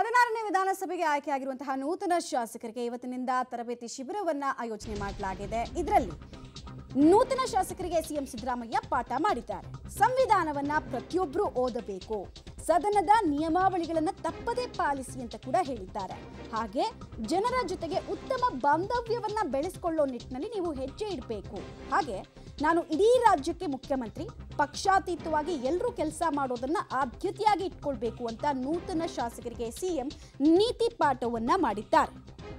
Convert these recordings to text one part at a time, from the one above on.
16ನೇ ವಿಧಾನಸಭೆಗೆ ಆಯ್ಕೆಯಾಗಿರುವಂತಹ ನೂತನ ಶಾಸಕರಿಗೆ ಇವತ್ತಿನಿಂದ ತರಬೇತಿ ಶಿಬಿರವನ್ನ ಆಯೋಜನೆ ಮಾಡಲಾಗಿದೆ. ಇದರಲ್ಲಿ ನೂತನ ಶಾಸಕರಿಗೆ ಸಿಎಂ ಸಿದ್ದರಾಮಯ್ಯ ಪಾಠ ಮಾಡಿದ್ದಾರೆ. ಸಂವಿಧಾನವನ್ನ ಪ್ರತಿಯೊಬ್ಬರು ಓದಬೇಕು, ಸದನದ ನಿಯಮಾವಳಿಗಳನ್ನು ತಪ್ಪದೇ ಪಾಲಿಸಿ ಅಂತ ಕೂಡ ಹೇಳಿದ್ದಾರೆ. ಹಾಗೆ ಜನರ ಜೊತೆಗೆ ಉತ್ತಮ ಬಾಂಧವ್ಯವನ್ನ ಬೆಳೆಸಿಕೊಳ್ಳೋ ನಿಟ್ಟಿನಲ್ಲಿ ನೀವು ಹೆಜ್ಜೆ ಇಡಬೇಕು. ಹಾಗೆ ನಾನು ಇಡೀ ರಾಜ್ಯಕ್ಕೆ ಮುಖ್ಯಮಂತ್ರಿ, ಪಕ್ಷಾತೀತವಾಗಿ ಎಲ್ಲರೂ ಕೆಲಸ ಮಾಡೋದನ್ನ ಆದ್ಯತೆಯಾಗಿ ಇಟ್ಕೊಳ್ಬೇಕು ಅಂತ ನೂತನ ಶಾಸಕರಿಗೆ ಸಿಎಂ ನೀತಿ ಪಾಠವನ್ನ ಮಾಡಿದ್ದಾರೆ.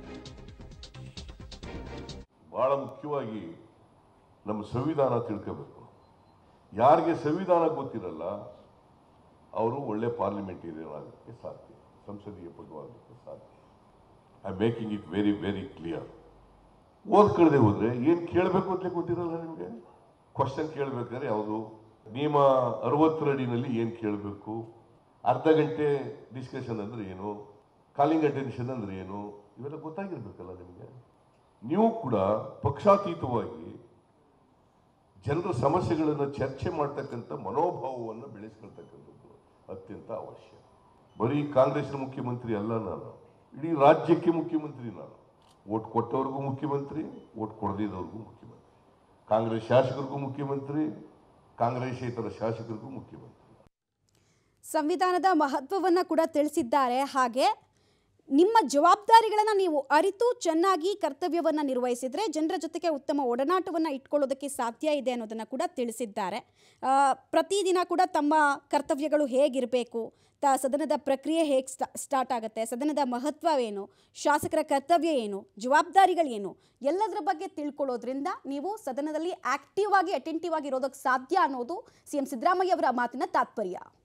ಬಹಳ ಮುಖ್ಯವಾಗಿ ನಮ್ಮ ಸಂವಿಧಾನ ತಿಳ್ಕೋಬೇಕು. ಯಾರಿಗೆ ಸಂವಿಧಾನ ಗೊತ್ತಿರಲ್ಲ ಅವರು ಒಳ್ಳೆ ಪಾರ್ಲಿಮೆಂಟೇರಿಯನ್ ಆಗಲಿಕ್ಕೆ ಸಾಧ್ಯ, ಸಂಸದೀಯ ಪದವಾಗಲಿಕ್ಕೆ ಸಾಧ್ಯ. I making it very very clear. ಓದ್ಕೊಳ್ಳದೆ ಹೋದ್ರೆ ಏನು ಕೇಳಬೇಕು ಅಂತ ಗೊತ್ತಿರಲ್ಲ ನಿಮಗೆ. ಕ್ವಶನ್ ಕೇಳಬೇಕಾದ್ರೆ ಯಾವುದು, ನಿಯಮ 60 ಅಡಿನಲ್ಲಿ ಏನು ಕೇಳಬೇಕು, ಅರ್ಧ ಗಂಟೆ ಡಿಸ್ಕಷನ್ ಅಂದ್ರೆ ಏನು, ಕಾಲಿಂಗ್ ಅಟೆನ್ಷನ್ ಅಂದ್ರೆ ಏನು, ಇವೆಲ್ಲ ಗೊತ್ತಾಗಿರ್ಬೇಕಲ್ಲ ನಿಮಗೆ. ನೀವು ಕೂಡ ಪಕ್ಷಾತೀತವಾಗಿ ಜನರ ಸಮಸ್ಯೆಗಳನ್ನು ಚರ್ಚೆ ಮಾಡ್ತಕ್ಕಂಥ ಮನೋಭಾವವನ್ನು ಬೆಳೆಸ್ಕೊಳ್ತಕ್ಕಂಥದ್ದು ಅತ್ಯಂತ ಅವಶ್ಯ. ಬರೀ ಕಾಂಗ್ರೆಸ್ನ ಮುಖ್ಯಮಂತ್ರಿ ಅಲ್ಲ ನಾನು, ಇಡೀ ರಾಜ್ಯಕ್ಕೆ ಮುಖ್ಯಮಂತ್ರಿ ನಾನು. ಓಟ್ ಕೊಟ್ಟವ್ರಿಗೂ ಮುಖ್ಯಮಂತ್ರಿ, ಓಟ್ ಕೊಡದಿದ್ದವ್ರಿಗೂ ಮುಖ್ಯಮಂತ್ರಿ, ಕಾಂಗ್ರೆಸ್ ಶಾಸಕರಿಗೂ ಮುಖ್ಯಮಂತ್ರಿ, ಕಾಂಗ್ರೆಸ್ಸೇತರ ಶಾಸಕರಿಗೂ ಮುಖ್ಯಮಂತ್ರಿ. ಸಂವಿಧಾನದ ಮಹತ್ವವನ್ನು ಕೂಡ ತಿಳಿಸಿದ್ದಾರೆ. ಹಾಗೆ ನಿಮ್ಮ ಜವಾಬ್ದಾರಿಗಳನ್ನು ನೀವು ಅರಿತು ಚೆನ್ನಾಗಿ ಕರ್ತವ್ಯವನ್ನು ನಿರ್ವಹಿಸಿದರೆ ಜನರ ಜೊತೆಗೆ ಉತ್ತಮ ಒಡನಾಟವನ್ನು ಇಟ್ಕೊಳ್ಳೋದಕ್ಕೆ ಸಾಧ್ಯ ಇದೆ ಅನ್ನೋದನ್ನು ಕೂಡ ತಿಳಿಸಿದ್ದಾರೆ. ಪ್ರತಿದಿನ ಕೂಡ ತಮ್ಮ ಕರ್ತವ್ಯಗಳು ಹೇಗಿರಬೇಕು, ಸದನದ ಪ್ರಕ್ರಿಯೆ ಹೇಗೆ ಸ್ಟಾರ್ಟ್ ಆಗುತ್ತೆ, ಸದನದ ಮಹತ್ವವೇನು, ಶಾಸಕರ ಕರ್ತವ್ಯ ಏನು, ಜವಾಬ್ದಾರಿಗಳೇನು, ಎಲ್ಲದರ ಬಗ್ಗೆ ತಿಳ್ಕೊಳ್ಳೋದ್ರಿಂದ ನೀವು ಸದನದಲ್ಲಿ ಆಕ್ಟಿವ್ ಆಗಿ ಅಟೆಂಟಿವ್ ಆಗಿ ಇರೋದಕ್ಕೆ ಸಾಧ್ಯ ಅನ್ನೋದು ಸಿಎಂ ಸಿದ್ದರಾಮಯ್ಯ ಅವರ ಮಾತಿನ ತಾತ್ಪರ್ಯ.